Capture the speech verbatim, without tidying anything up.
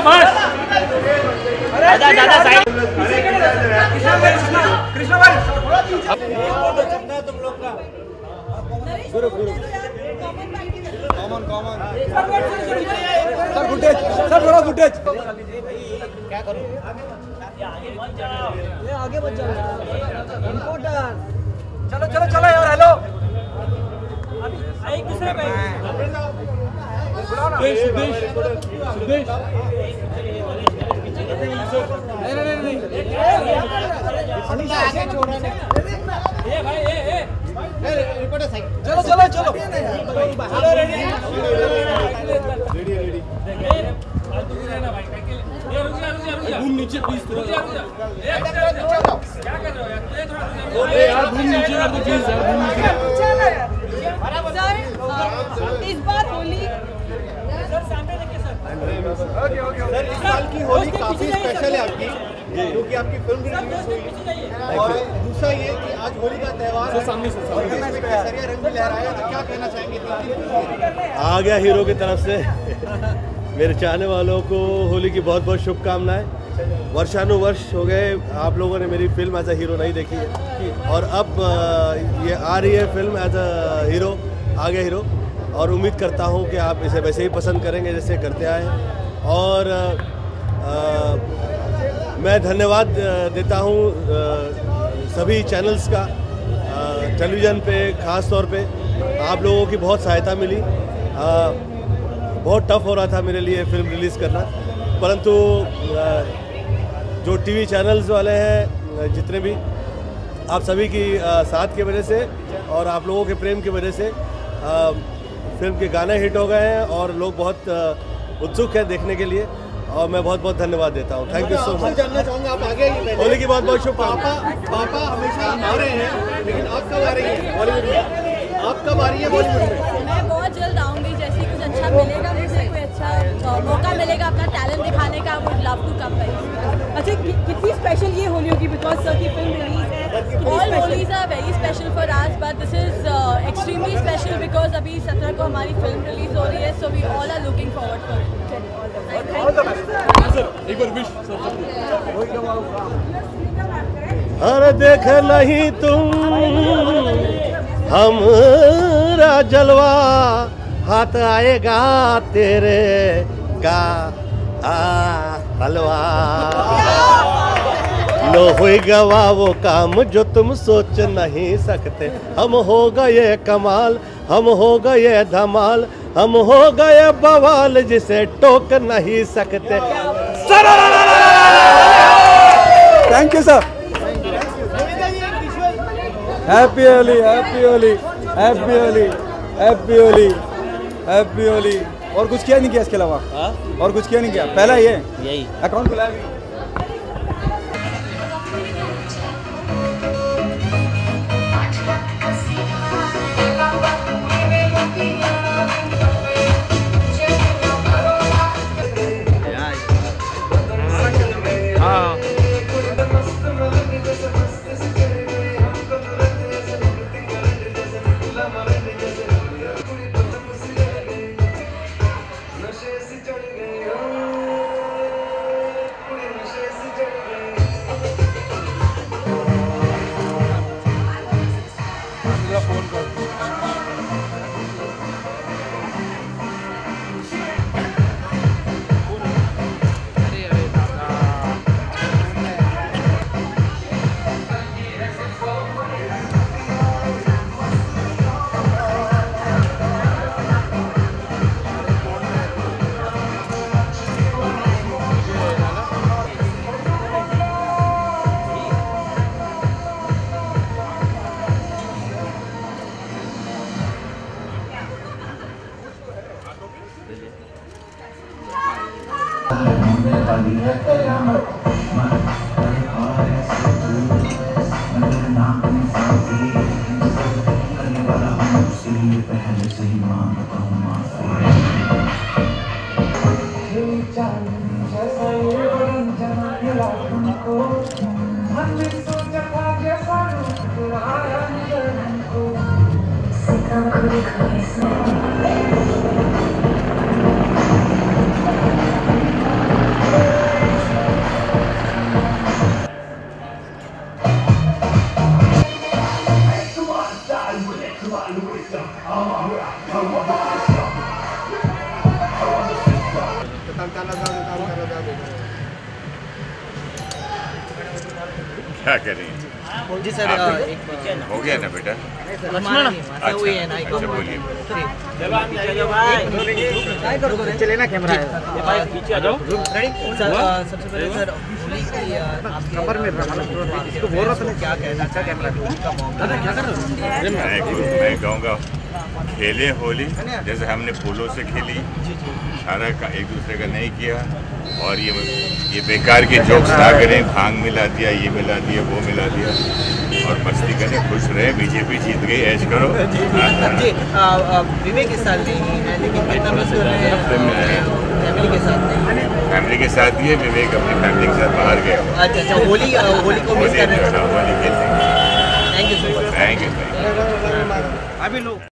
बस दादा दादा साइड कृष्णा भाई चलना तुम लोग का गुरु गुरु common common sir footage sir थोड़ा फुटेज क्या करूं आगे मत जाओ ये आगे मत जाओ इम्पोर्टेंट चलो चलो चलो यार हेलो एक दूसरे पे सिद्धेश सिद्धेश नहीं नहीं नहीं ऐसे छोड़ना ये भाई ये ये रिपोर्टर साइड चलो चलो चलो हेलो रेडी रेडी रेडी फालतू की रहना भाई ये रुक जा रुक जा रुक जा घूम नीचे प्लीज थोड़ा क्या कर रहे हो यार ये थोड़ा बोले यार घूम नीचे कर दो प्लीज यार घूम नीचे सर इस बार होली सर सामने देखिए सर ओके ओके सर इस साल की होली काफी स्पेशल है आपकी क्योंकि आपकी फिल्म रिलीज हुई और दूसरा ये कि आज होली का त्योहार है सामने से केसरिया रंग भी लहराया तो क्या कहना चाहेंगे आ गया हीरो की तरफ से मेरे चाहने वालों को होली की बहुत बहुत शुभकामनाएं। वर्षानुवर्ष हो गए आप लोगों ने मेरी फिल्म एज अ हीरो नहीं देखी है और अब ये आ रही है फिल्म एज अ हीरो आ गया हीरो और उम्मीद करता हूँ कि आप इसे वैसे ही पसंद करेंगे जैसे करते आए हैं और आ, मैं धन्यवाद देता हूँ सभी चैनल्स का टेलीविज़न पे ख़ास तौर पे आप लोगों की बहुत सहायता मिली। आ, बहुत टफ हो रहा था मेरे लिए फिल्म रिलीज़ करना परंतु जो टीवी चैनल्स वाले हैं जितने भी आप सभी की साथ की वजह से और आप लोगों के प्रेम की वजह से फिल्म के गाने हिट हो गए हैं और लोग बहुत उत्सुक हैं देखने के लिए और मैं बहुत बहुत धन्यवाद देता हूँ। Thank you so much. जानना चाहूँगा आप आगे होली की बहुत बहुत शुभकामनाएं। पापा पापा हमेशा आ रहे हैं लेकिन आप कब आ रही हैं बॉलीवुड में आप कब आ रही हैं बॉलीवुड में? मैं बहुत जल्द आऊँगी जैसे कुछ अच्छा मिलेगा मुझे कोई अच्छा मौका मिलेगा अपना टैलेंट दिखाने का would love to come by. अच्छा कि, कितनी स्पेशल ये होली होगी बिकॉज सर की फिल्म रिलीज है। All Holis are very special for us but this is extremely special because अभी सत्रह को हमारी फिल्म रिलीज हो रही है so we all are looking forward for it. अरे देख नहीं तुम हमरा जलवा हाथ आएगा तेरे का हलवा लो हुई गवा वो काम जो तुम सोच नहीं सकते हम हो गए कमाल हम हो गए धमाल हम हो गए बवाल जिसे टोक नहीं सकते। Thank you sir. Happy Holi happy Holi happy Holi happy Holi happy Holi. और कुछ किया नहीं किया इसके अलावा? और कुछ किया नहीं किया? पहला ये यही अकाउंट खुलाया भी। क्या करें जी सर, आप- एक हो गया ना बेटा? लक्ष्मण अच्छा हुई है ना, एक अच्छा बोलिए। चले ना कैमरा पीछे आ जाओ। सर सबसे पहले सर होली की कमर में इसको बोल रहा था क्या कहना अच्छा कैमरा मैं मैं कहूँगा खेले होली जैसे हमने फूलों से खेली, सारा का एक दूसरे का नहीं किया, और ये ये बेकार के जोक्स ना करें, भांग मिला दिया, ये मिला दिया, वो मिला दिया, और मस्ती करें, खुश रहे। बीजेपी जीत गई, ऐश करो। जी विवेक के साथ नहीं है, लेकिन बेटा मिस कर रहे हैं फैमिली के साथ नहीं। फैमिली के साथ ही है, विवेक अपनी फैमिली के साथ बाहर गया। अच्छा अच्छा, होली होली को मिस कर रहे हैं। होली खेलते हैं। Thank you so much. Thank you. अभी लोग